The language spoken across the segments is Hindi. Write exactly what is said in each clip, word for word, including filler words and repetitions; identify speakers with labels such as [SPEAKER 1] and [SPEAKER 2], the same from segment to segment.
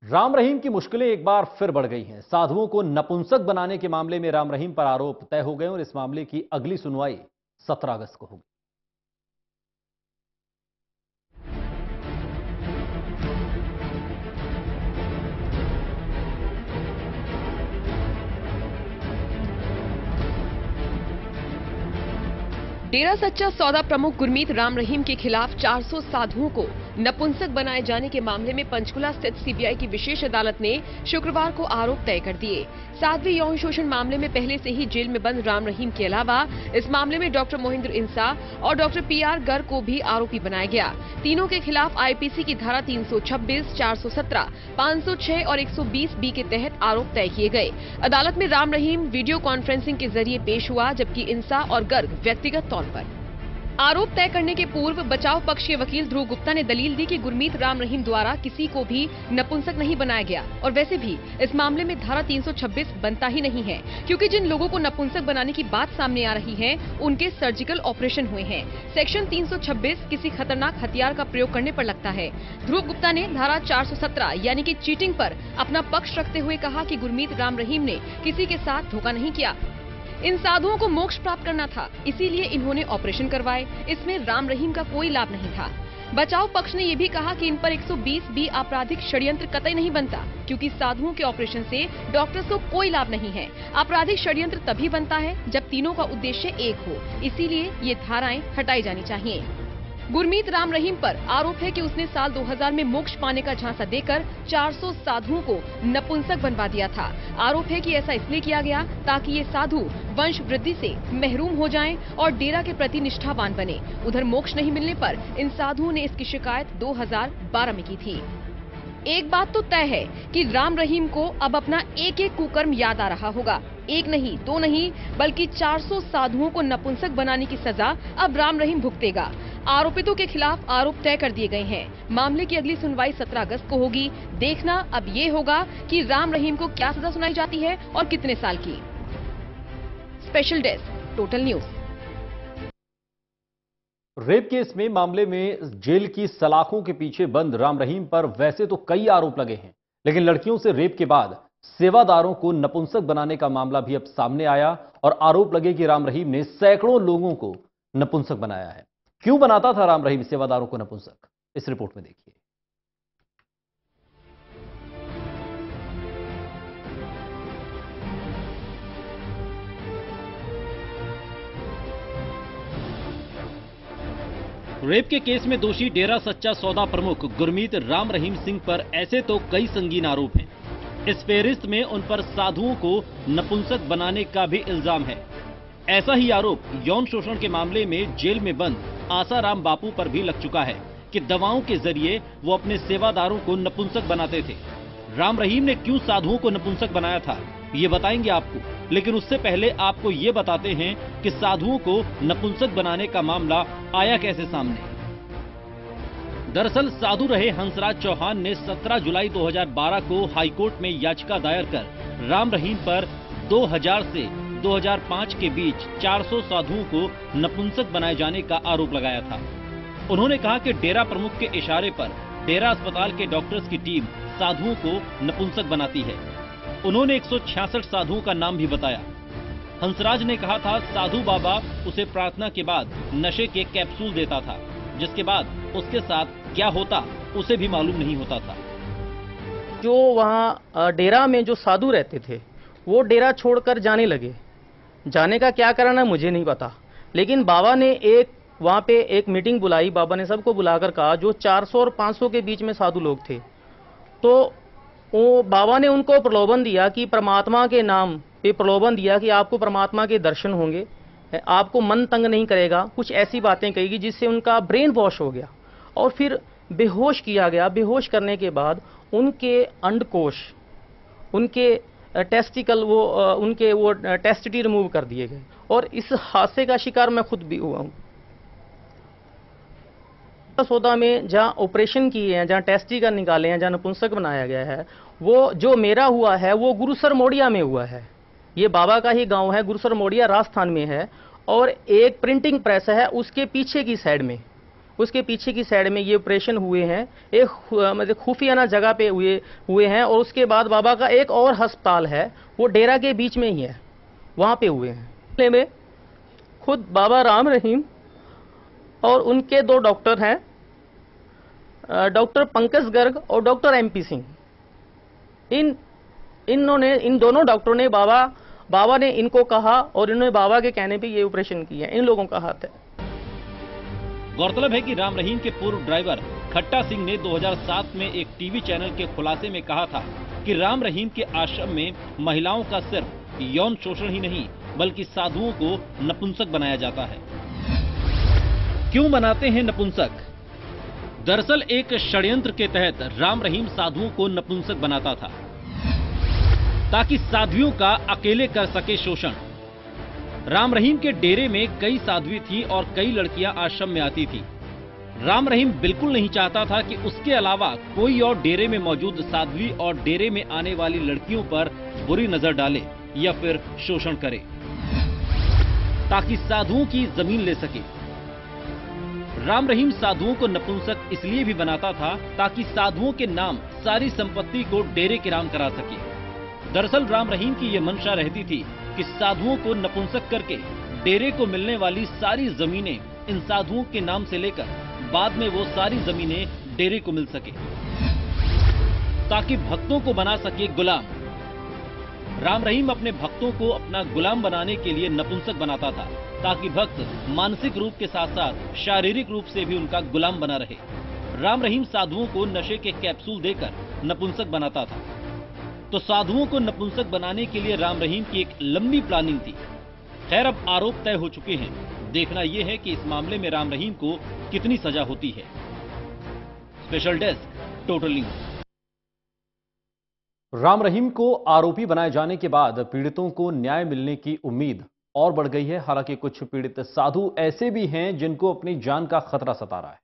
[SPEAKER 1] राम रहीम की मुश्किलें एक बार फिर बढ़ गई हैं। साधुओं को नपुंसक बनाने के मामले में राम रहीम पर आरोप तय हो गए और इस मामले की अगली सुनवाई सत्रह अगस्त को होगी।
[SPEAKER 2] डेरा सच्चा सौदा प्रमुख गुरमीत राम रहीम के खिलाफ चार सौ साधुओं को नपुंसक बनाए जाने के मामले में पंचकुला स्थित सीबीआई की विशेष अदालत ने शुक्रवार को आरोप तय कर दिए। साध्वी यौन शोषण मामले में पहले से ही जेल में बंद राम रहीम के अलावा इस मामले में डॉक्टर मोहिंद्र इंसा और डॉक्टर पी आर गर्ग को भी आरोपी बनाया गया। तीनों के खिलाफ आईपीसी की धारा तीन सौ छब्बीस, चार सौ सत्रह, पाँच सौ छह और एक सौ बीस बी के तहत आरोप तय किए गए। अदालत में राम रहीम वीडियो कॉन्फ्रेंसिंग के जरिए पेश हुआ, जबकि इंसा और गर्ग व्यक्तिगत तौर पर। आरोप तय करने के पूर्व बचाव पक्ष के वकील ध्रुव गुप्ता ने दलील दी कि गुरमीत राम रहीम द्वारा किसी को भी नपुंसक नहीं बनाया गया और वैसे भी इस मामले में धारा तीन सौ छब्बीस बनता ही नहीं है, क्योंकि जिन लोगों को नपुंसक बनाने की बात सामने आ रही है उनके सर्जिकल ऑपरेशन हुए हैं। सेक्शन तीन सौ छब्बीस किसी खतरनाक हथियार का प्रयोग करने पर लगता है। ध्रुव गुप्ता ने धारा चार सौ सत्रह यानी कि चीटिंग पर अपना पक्ष रखते हुए कहा कि गुरमीत राम रहीम ने किसी के साथ धोखा नहीं किया। इन साधुओं को मोक्ष प्राप्त करना था, इसीलिए इन्होंने ऑपरेशन करवाए। इसमें राम रहीम का कोई लाभ नहीं था। बचाव पक्ष ने यह भी कहा कि इन पर एक सौ बीस बी आपराधिक षड्यंत्र कतई नहीं बनता, क्योंकि साधुओं के ऑपरेशन से डॉक्टर्स को कोई लाभ नहीं है। आपराधिक षड्यंत्र तभी बनता है जब तीनों का उद्देश्य एक हो, इसीलिए ये धाराएं हटाई जानी चाहिए। गुरमीत राम रहीम पर आरोप है कि उसने साल दो हज़ार में मोक्ष पाने का झांसा देकर चार सौ साधुओं को नपुंसक बनवा दिया था। आरोप है कि ऐसा इसलिए किया गया ताकि ये साधु वंश वृद्धि से महरूम हो जाएं और डेरा के प्रति निष्ठावान बने। उधर मोक्ष नहीं मिलने पर इन साधुओं ने इसकी शिकायत दो हज़ार बारह में की थी। एक बात तो तय है कि राम रहीम को अब अपना एक एक कुकर्म याद आ रहा होगा। एक नहीं, दो नहीं, बल्कि चार सौ साधुओं को नपुंसक बनाने की सजा अब राम रहीम भुगतेगा। आरोपितों के खिलाफ आरोप तय कर दिए गए हैं। मामले की अगली सुनवाई सत्रह अगस्त को होगी। देखना अब ये होगा कि राम रहीम को क्या सजा सुनाई जाती है और कितने साल की। Special desk, total news.
[SPEAKER 1] Rape case में मामले में जेल की सलाखों के पीछे बंद राम रहीम पर वैसे तो कई आरोप लगे हैं, लेकिन लड़कियों से रेप के बाद सेवादारों को नपुंसक बनाने का मामला भी अब सामने आया और आरोप लगे कि राम रहीम ने सैकड़ों लोगों को नपुंसक बनाया है। क्यों बनाता था राम रहीम सेवादारों को नपुंसक, इस रिपोर्ट में देखिए।
[SPEAKER 3] रेप के केस में दोषी डेरा सच्चा सौदा प्रमुख गुरमीत राम रहीम सिंह पर ऐसे तो कई संगीन आरोप हैं। इस फेहरिस्त में उन पर साधुओं को नपुंसक बनाने का भी इल्जाम है। ऐसा ही आरोप यौन शोषण के मामले में जेल में बंद आसाराम बापू पर भी लग चुका है कि दवाओं के जरिए वो अपने सेवादारों को नपुंसक बनाते थे। राम रहीम ने क्यों साधुओं को नपुंसक बनाया था, ये बताएंगे आपको, लेकिन उससे पहले आपको ये बताते हैं कि साधुओं को नपुंसक बनाने का मामला आया कैसे सामने। दरअसल साधु रहे हंसराज चौहान ने सत्रह जुलाई दो हज़ार बारह को हाईकोर्ट में याचिका दायर कर राम रहीम पर दो हज़ार से दो हज़ार पाँच के बीच चार सौ साधुओं को नपुंसक बनाए जाने का आरोप लगाया था। उन्होंने कहा कि डेरा प्रमुख के इशारे पर डेरा अस्पताल के डॉक्टर्स की टीम साधुओं को नपुंसक बनाती है। उन्होंने एक सौ छियासठ साधुओं का नाम भी बताया। हंसराज ने कहा था साधु बाबा उसे प्रार्थना के बाद नशे के कैप्सूल देता था, जिसके बाद उसके साथ क्या होता उसे भी मालूम नहीं होता था।
[SPEAKER 4] जो वहाँ डेरा में जो साधु रहते थे वो डेरा छोड़कर जाने लगे। जाने का क्या कारण है मुझे नहीं पता, लेकिन बाबा ने एक वहाँ पे एक मीटिंग बुलाई। बाबा ने सबको बुलाकर कहा जो चार सौ और पाँच सौ के बीच में साधु लोग थे, तो वो बाबा ने उनको प्रलोभन दिया कि परमात्मा के नाम पे प्रलोभन दिया कि आपको परमात्मा के दर्शन होंगे, आपको मन तंग नहीं करेगा, कुछ ऐसी बातें कहेगी जिससे उनका ब्रेन वॉश हो गया और फिर बेहोश किया गया। बेहोश करने के बाद उनके अंडकोश, उनके टेस्टिकल, वो उनके वो टेस्टिटी रिमूव कर दिए गए और इस हादसे का शिकार मैं खुद भी हुआ हूँ। सौदा में जहाँ ऑपरेशन किए हैं, जहाँ टेस्टिकल निकाले हैं, जहाँ नपुंसक बनाया गया है, वो जो मेरा हुआ है वो गुरुसर मोड़िया में हुआ है। ये बाबा का ही गांव है, गुरुसर मोड़िया राजस्थान में है, और एक प्रिंटिंग प्रेस है उसके पीछे की साइड में, उसके पीछे की साइड में ये ऑपरेशन हुए हैं, एक मतलब खुफियाना जगह पे हुए हुए हैं। और उसके बाद बाबा का एक और अस्पताल है, वो डेरा के बीच में ही है, वहाँ पे हुए हैं। में खुद बाबा राम रहीम और उनके दो डॉक्टर हैं, डॉक्टर पंकज गर्ग और डॉक्टर एमपी सिंह। इन इन्होंने इन दोनों डॉक्टरों ने बाबा बाबा ने इनको कहा और इन्होंने बाबा के कहने पे ये ऑपरेशन किया। इन लोगों का हाथ है।
[SPEAKER 3] गौरतलब है कि राम रहीम के पूर्व ड्राइवर खट्टा सिंह ने दो हज़ार सात में एक टीवी चैनल के खुलासे में कहा था कि राम रहीम के आश्रम में महिलाओं का सिर्फ यौन शोषण ही नहीं बल्कि साधुओं को नपुंसक बनाया जाता है। क्यों बनाते हैं नपुंसक? दरअसल एक षड्यंत्र के तहत राम रहीम साधुओं को नपुंसक बनाता था ताकि साध्वियों का अकेले कर सके शोषण। राम रहीम के डेरे में कई साध्वी थी और कई लड़कियां आश्रम में आती थी। राम रहीम बिल्कुल नहीं चाहता था कि उसके अलावा कोई और डेरे में मौजूद साध्वी और डेरे में आने वाली लड़कियों पर बुरी नजर डाले या फिर शोषण करे, ताकि साधुओं की जमीन ले सके। राम रहीम साधुओं को नपुंसक इसलिए भी बनाता था ताकि साधुओं के नाम सारी संपत्ति को डेरे के नाम करा सके। दरअसल राम रहीम की यह मंशा रहती थी कि साधुओं को नपुंसक करके डेरे को मिलने वाली सारी जमीनें इन साधुओं के नाम से लेकर बाद में वो सारी जमीनें डेरे को मिल सके, ताकि भक्तों को बना सके गुलाम। राम रहीम अपने भक्तों को अपना गुलाम बनाने के लिए नपुंसक बनाता था ताकि भक्त मानसिक रूप के साथ साथ शारीरिक रूप से भी उनका गुलाम बना रहे। राम रहीम साधुओं को नशे के कैप्सूल देकर नपुंसक बनाता था। तो साधुओं को नपुंसक बनाने के लिए राम रहीम की एक लंबी प्लानिंग थी। खैर अब आरोप तय हो चुके हैं, देखना यह है कि इस मामले में राम रहीम को कितनी सजा होती है। Special desk, total news.
[SPEAKER 1] Ram Rahim को आरोपी बनाए जाने के बाद पीड़ितों को न्याय मिलने की उम्मीद और बढ़ गई है। हालांकि कुछ पीड़ित साधु ऐसे भी हैं जिनको अपनी जान का खतरा सता रहा है।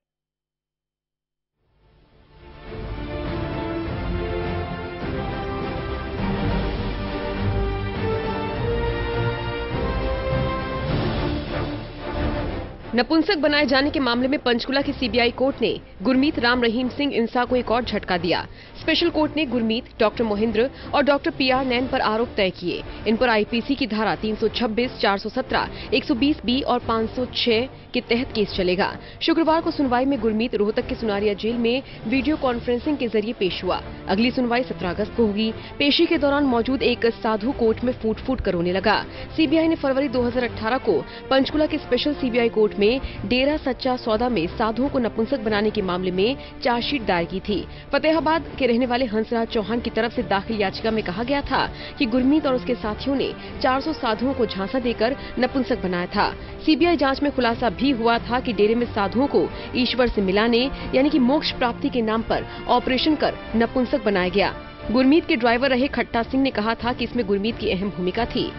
[SPEAKER 2] नपुंसक बनाए जाने के मामले में पंचकुला की सीबीआई कोर्ट ने गुरमीत राम रहीम सिंह इंसा को एक और झटका दिया। स्पेशल कोर्ट ने गुरमीत, डॉक्टर मोहिंद्र और डॉक्टर पीआर नैन पर आरोप तय किए। इन पर आईपीसी की धारा तीन सौ छब्बीस, चार सौ सत्रह, एक सौ बीस बी और पाँच सौ छह के तहत केस चलेगा। शुक्रवार को सुनवाई में गुरमीत रोहतक के सुनारिया जेल में वीडियो कॉन्फ्रेंसिंग के जरिए पेश हुआ। अगली सुनवाई सत्रह अगस्त को होगी। पेशी के दौरान मौजूद एक साधु कोर्ट में फूट फूट कर रोने लगा। सीबीआई ने फरवरी दो हज़ार अठारह को पंचकुला के स्पेशल सीबीआई कोर्ट में डेरा सच्चा सौदा में साधुओं को नपुंसक बनाने के मामले में चार्जशीट दायर की थी। फतेहाबाद के रहने वाले हंसराज चौहान की तरफ से दाखिल याचिका में कहा गया था कि गुरमीत और उसके साथियों ने चार सौ साधुओं को झांसा देकर नपुंसक बनाया था। सीबीआई जांच में खुलासा भी हुआ था कि डेरे में साधुओं को ईश्वर से मिलाने यानी कि मोक्ष प्राप्ति के नाम पर ऑपरेशन कर नपुंसक बनाया गया। गुरमीत के ड्राइवर रहे खट्टा सिंह ने कहा था कि इसमें गुरमीत की अहम भूमिका थी।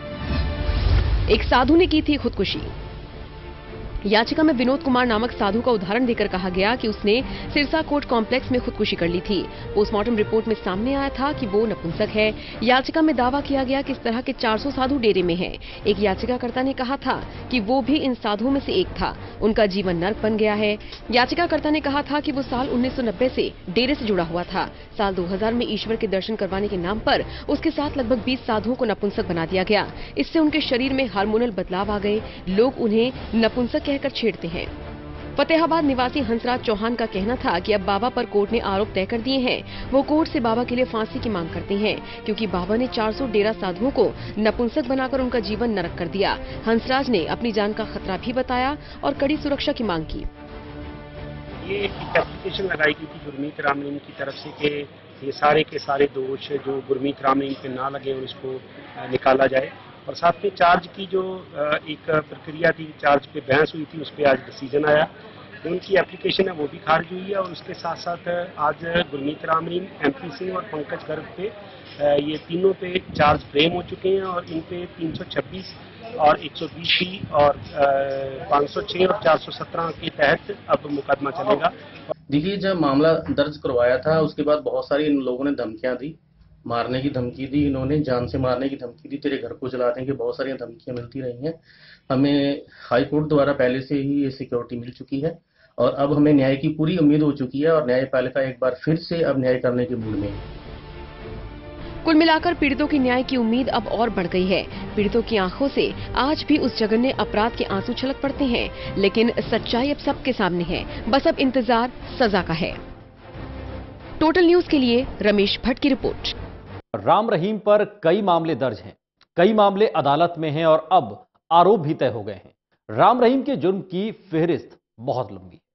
[SPEAKER 2] एक साधु ने की थी खुदकुशी। याचिका में विनोद कुमार नामक साधु का उदाहरण देकर कहा गया कि उसने सिरसा कोर्ट कॉम्प्लेक्स में खुदकुशी कर ली थी। पोस्टमार्टम रिपोर्ट में सामने आया था कि वो नपुंसक है। याचिका में दावा किया गया कि इस तरह के चार सौ साधु डेरे में हैं। एक याचिकाकर्ता ने कहा था कि वो भी इन साधुओं में से एक था। उनका जीवन नर्क बन गया है। याचिकाकर्ता ने कहा था कि वो साल उन्नीस सौ नब्बे से डेरे से जुड़ा हुआ था। साल दो हज़ार में ईश्वर के दर्शन करवाने के नाम पर उसके साथ लगभग बीस साधुओं को नपुंसक बना दिया गया। इससे उनके शरीर में हार्मोनल बदलाव आ गए। लोग उन्हें नपुंसक कहकर छेड़ते हैं। फतेहाबाद निवासी हंसराज चौहान का कहना था कि अब बाबा पर कोर्ट ने आरोप तय कर दिए हैं। वो कोर्ट से बाबा के लिए फांसी की मांग करते हैं क्योंकि बाबा ने चार सौ डेरा साधुओं को नपुंसक बनाकर उनका जीवन नरक कर दिया। हंसराज ने अपनी जान का खतरा भी बताया और कड़ी सुरक्षा की मांग की।
[SPEAKER 5] ये एक एप्लीकेशन लगाई गई थी गुरमीत राम रहीम की तरफ से कि ये सारे के सारे दोष जो गुरमीत राम रहीम पे ना लगे और इसको निकाला जाए। और साथ में चार्ज की जो एक प्रक्रिया थी, चार्ज पे बहस हुई थी, उस पर आज डिसीजन आया। उनकी एप्लीकेशन है वो भी खारिज हुई है और उसके साथ साथ आज गुरमीत राम रहीम, एमपी सिंह और पंकज गर्ग पे ये तीनों पे चार्ज फ्रेम हो चुके हैं और इन पे तीन सौ छब्बीस और एक सौ बीस सी और पाँच सौ छह और चार सौ सत्रह के तहत अब मुकदमा चलेगा।
[SPEAKER 4] देखिए, जब मामला दर्ज करवाया था उसके बाद बहुत सारी इन लोगों ने धमकियां दी, मारने की धमकी दी, इन्होंने जान से मारने की धमकी दी, तेरे घर को जला देंगे, बहुत सारी धमकियां मिलती रही हैं। हमें हाई कोर्ट द्वारा पहले से ही ये सिक्योरिटी मिल चुकी है और अब हमें न्याय की पूरी उम्मीद हो चुकी है और न्यायपालिका एक बार फिर से अब न्याय करने के मूड में है।
[SPEAKER 2] कुल मिलाकर पीड़ितों की न्याय की उम्मीद अब और बढ़ गई है। पीड़ितों की आंखों से आज भी उस जघन्य अपराध के आंसू छलक पड़ते हैं, लेकिन सच्चाई अब सबके सामने है। बस अब इंतजार सजा का है। टोटल न्यूज के लिए रमेश भट्ट की रिपोर्ट।
[SPEAKER 1] राम रहीम पर कई मामले दर्ज हैं, कई मामले अदालत में हैं और अब आरोप भी तय हो गए हैं। राम रहीम के जुर्म की फेहरिस्त बहुत लंबी है।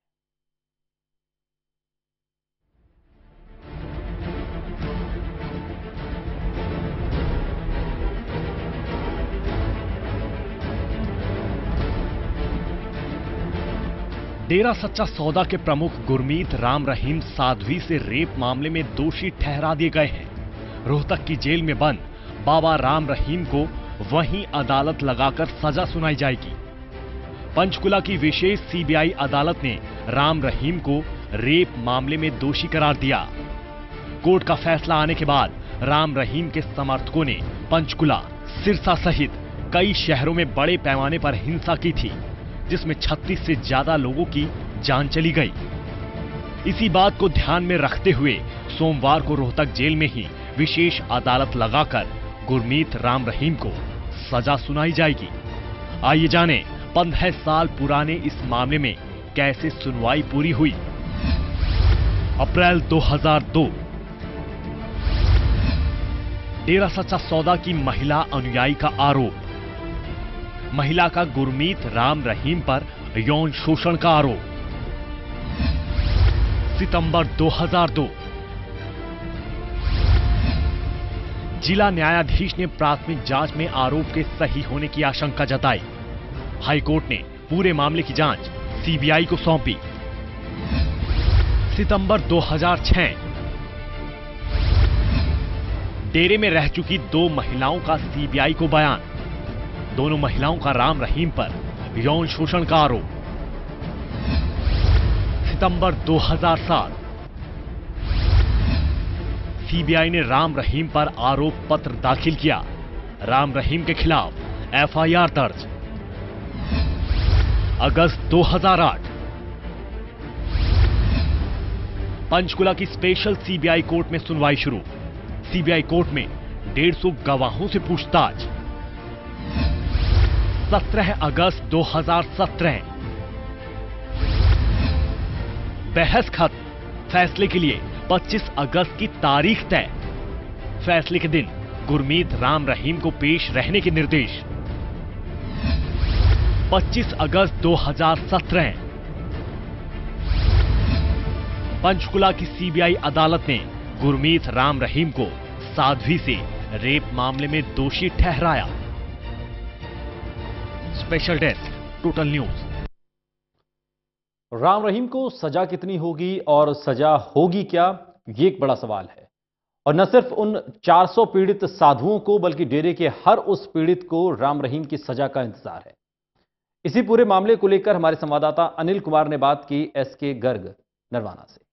[SPEAKER 6] डेरा सच्चा सौदा के प्रमुख गुरमीत राम रहीम साध्वी से रेप मामले में दोषी ठहरा दिए गए हैं। रोहतक की जेल में बंद बाबा राम रहीम को वहीं अदालत लगाकर सजा सुनाई जाएगी। पंचकुला की विशेष सीबीआई अदालत ने राम रहीम को रेप मामले में दोषी करार दिया। कोर्ट का फैसला आने के बाद राम रहीम के समर्थकों ने पंचकुला, सिरसा सहित कई शहरों में बड़े पैमाने पर हिंसा की थी, जिसमें छत्तीस से ज्यादा लोगों की जान चली गई। इसी बात को ध्यान में रखते हुए सोमवार को रोहतक जेल में ही विशेष अदालत लगाकर गुरमीत राम रहीम को सजा सुनाई जाएगी। आइए जानें पंद्रह साल पुराने इस मामले में कैसे सुनवाई पूरी हुई। अप्रैल दो हज़ार दो, डेरा सच्चा सौदा की महिला अनुयायी का आरोप। महिला का गुरमीत राम रहीम पर यौन शोषण का आरोप। सितंबर दो हज़ार दो, जिला न्यायाधीश ने प्राथमिक जांच में आरोप के सही होने की आशंका जताई। हाईकोर्ट ने पूरे मामले की जांच सीबीआई को सौंपी। सितंबर दो हज़ार छह, डेरे में रह चुकी दो महिलाओं का सीबीआई को बयान। दोनों महिलाओं का राम रहीम पर यौन शोषण का आरोप। सितंबर दो हज़ार सात, सीबीआई ने राम रहीम पर आरोप पत्र दाखिल किया। राम रहीम के खिलाफ एफआईआर दर्ज। अगस्त दो हज़ार आठ, पंचकुला की स्पेशल सीबीआई कोर्ट में सुनवाई शुरू। सीबीआई कोर्ट में डेढ़ सौ गवाहों से पूछताछ। सत्रह अगस्त दो हज़ार सत्रह, बहस खत्म, फैसले के लिए पच्चीस अगस्त की तारीख तय। फैसले के दिन गुरमीत राम रहीम को पेश रहने के निर्देश। पच्चीस अगस्त दो हज़ार सत्रह, पंचकुला की सीबीआई अदालत ने गुरमीत राम रहीम को साध्वी से रेप मामले में दोषी ठहराया। Special desk, total news.
[SPEAKER 1] Ram Rahim को सजा कितनी होगी और सजा होगी क्या, ये एक बड़ा सवाल है। और न सिर्फ उन चार सौ पीड़ित साधुओं को बल्कि डेरे के हर उस पीड़ित को राम रहीम की सजा का इंतजार है। इसी पूरे मामले को लेकर हमारे संवाददाता अनिल कुमार ने बात की एस के गर्ग नरवाना से।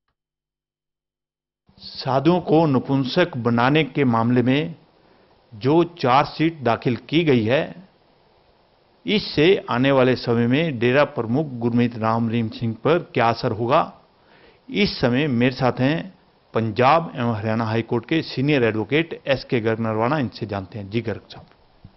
[SPEAKER 7] साधुओं को नपुंसक बनाने के मामले में जो चार्जशीट दाखिल की गई है, इससे आने वाले समय में डेरा प्रमुख गुरमीत राम रहीम सिंह पर क्या असर होगा। इस समय मेरे साथ हैं पंजाब एवं हरियाणा हाईकोर्ट के senior advocate S K Garg Narwana. इनसे जानते हैं। जी गर्ग साहब।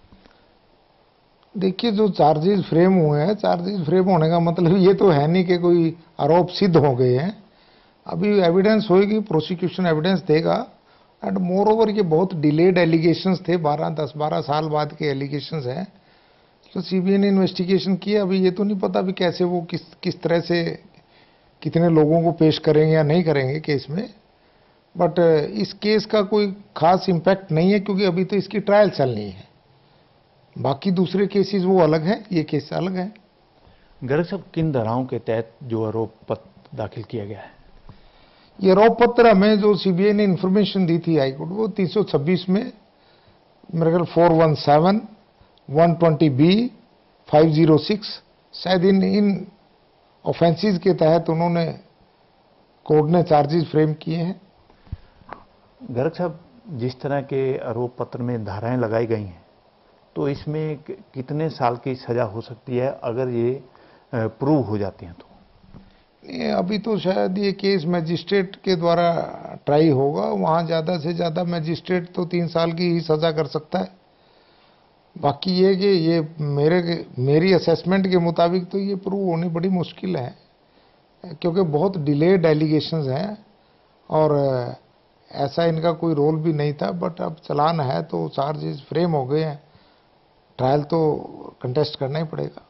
[SPEAKER 8] देखिए, जो चार्जेस फ्रेम हुए हैं, चार्जेस फ्रेम होने का मतलब ये तो है नहीं कि कोई आरोप सिद्ध हो गए हैं। अभी एविडेंस होएगी, प्रोसिक्यूशन एविडेंस देगा। एंड मोर ओवर ये बहुत डिलेड एलिगेशंस थे, बारह दस बारह साल बाद के एलिगेशंस हैं। तो सीबीआई ने इन्वेस्टिगेशन किया। अभी ये तो नहीं पता भी कैसे वो किस किस तरह से कितने लोगों को पेश करेंगे या नहीं करेंगे केस में। बट इस केस का कोई खास इम्पैक्ट नहीं है, क्योंकि अभी तो इसकी ट्रायल चलनी है। बाकी दूसरे केसेस वो अलग है, ये केस अलग है।
[SPEAKER 7] गर्ग साहब, किन धाराओं के तहत जो आरोप पत्र दाखिल किया गया है?
[SPEAKER 8] ये आरोप पत्र हमें जो सीबीआई ने इंफॉर्मेशन दी थी हाईकोर्ट, वो तीन सौ छब्बीस में मेरे ख्याल four one seven one twenty B five zero six शायद इन इन ऑफेंसेस के तहत उन्होंने कोर्ट ने चार्जेस फ्रेम किए हैं।
[SPEAKER 7] गर्ग साहब, जिस तरह के आरोप पत्र में धाराएं लगाई गई हैं, तो इसमें कितने साल की सजा हो सकती है अगर ये प्रूव हो जाती हैं तो?
[SPEAKER 8] ये अभी तो शायद ये केस मैजिस्ट्रेट के द्वारा ट्राई होगा, वहाँ ज़्यादा से ज़्यादा मैजिस्ट्रेट तो तीन साल की ही सज़ा कर सकता है। बाकी ये कि ये मेरे मेरी असेसमेंट के मुताबिक तो ये प्रूव होनी बड़ी मुश्किल है, क्योंकि बहुत डिलेड एलिगेशंस हैं और ऐसा इनका कोई रोल भी नहीं था। बट अब चलान है तो चार्जेस फ्रेम हो गए हैं, ट्रायल तो कंटेस्ट करना ही पड़ेगा।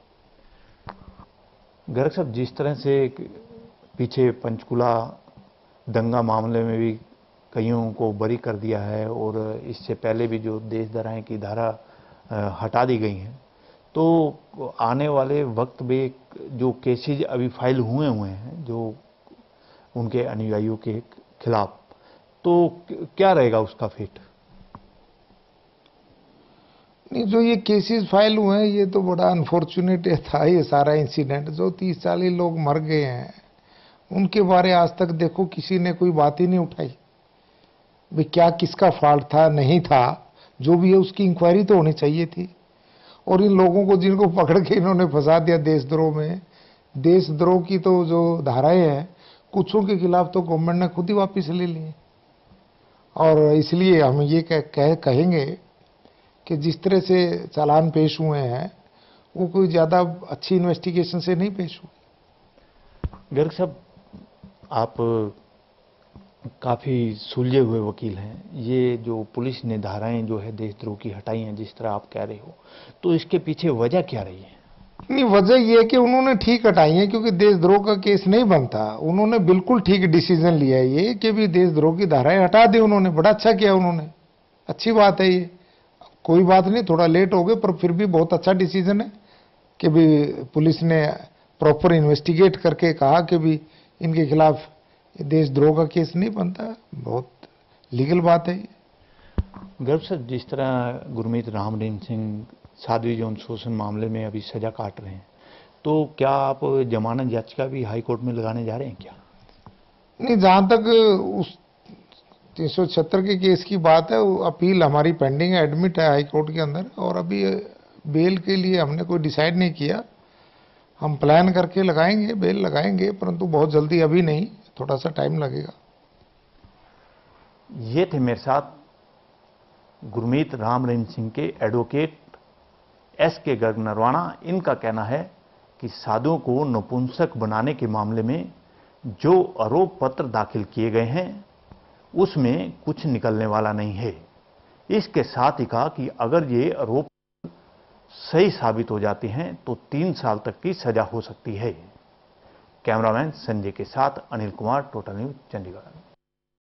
[SPEAKER 7] गर्ग साहब, जिस तरह से पीछे पंचकुला दंगा मामले में भी कईयों को बरी कर दिया है और इससे पहले भी जो देशद्रोह की धारा हटा दी गई हैं, तो आने वाले वक्त में जो केसेज अभी फाइल हुए हुए हैं जो उनके अनुयायियों के खिलाफ, तो क्या रहेगा उसका फेट?
[SPEAKER 8] नहीं, जो ये केसेस फाइल हुए हैं ये तो बड़ा अनफॉर्चुनेट था। ये सारा इंसिडेंट जो तीस चालीस लोग मर गए हैं उनके बारे आज तक देखो किसी ने कोई बात ही नहीं उठाई। भाई क्या किसका फॉल्ट था नहीं था, जो भी है उसकी इंक्वायरी तो होनी चाहिए थी। और इन लोगों को जिनको पकड़ के इन्होंने फंसा दिया देशद्रोह में, देशद्रोह की तो जो धाराएं हैं कुछों के खिलाफ तो गवर्नमेंट ने खुद ही वापस ले लिए। और इसलिए हम ये कह, कह, कहेंगे कि जिस तरह से चालान पेश हुए हैं वो कोई ज़्यादा अच्छी इन्वेस्टिगेशन से नहीं पेश हुए।
[SPEAKER 7] गर्ग साहब, आप काफ़ी सुलझे हुए वकील हैं। ये जो पुलिस ने धाराएं जो है देशद्रोह की हटाई हैं जिस तरह आप कह रहे हो, तो इसके पीछे वजह क्या रही है?
[SPEAKER 8] नहीं, वजह ये है कि उन्होंने ठीक हटाई है, क्योंकि देशद्रोह का केस नहीं बनता। उन्होंने बिल्कुल ठीक डिसीजन लिया है ये कि भी देशद्रोह की धाराएं हटा दी उन्होंने। बड़ा अच्छा किया उन्होंने, अच्छी बात है ये। कोई बात नहीं, थोड़ा लेट हो गए पर फिर भी बहुत अच्छा डिसीजन है कि भी पुलिस ने प्रॉपर इन्वेस्टिगेट करके कहा कि भी इनके खिलाफ देशद्रोह का केस नहीं बनता। बहुत लीगल बात है ये।
[SPEAKER 7] गर्व सर, जिस तरह गुरमीत राम रहीम सिंह साध्वी यौन शोषण मामले में अभी सजा काट रहे हैं, तो क्या आप जमानत याचिका भी हाई कोर्ट में लगाने जा रहे हैं क्या?
[SPEAKER 8] नहीं, जहां तक उस तीन सौ छिहत्तर के केस की बात है, अपील हमारी पेंडिंग है, एडमिट है हाई कोर्ट के अंदर। और अभी बेल के लिए हमने कोई डिसाइड नहीं किया। हम प्लान करके लगाएंगे, बेल लगाएंगे, परंतु बहुत जल्दी अभी नहीं, थोड़ा सा टाइम लगेगा।
[SPEAKER 7] ये थे मेरे साथ गुरमीत राम रहीम सिंह के advocate S K Garg Narwana. इनका कहना है कि साधुओं को नपुंसक बनाने के मामले में जो आरोप पत्र दाखिल किए गए हैं उसमें कुछ निकलने वाला नहीं है। इसके साथ ही कहा कि अगर ये आरोप सही साबित हो जाते हैं तो तीन साल तक की सजा हो सकती है। कैमरामैन संजय के साथ अनिल कुमार, टोटल न्यूज़, चंडीगढ़।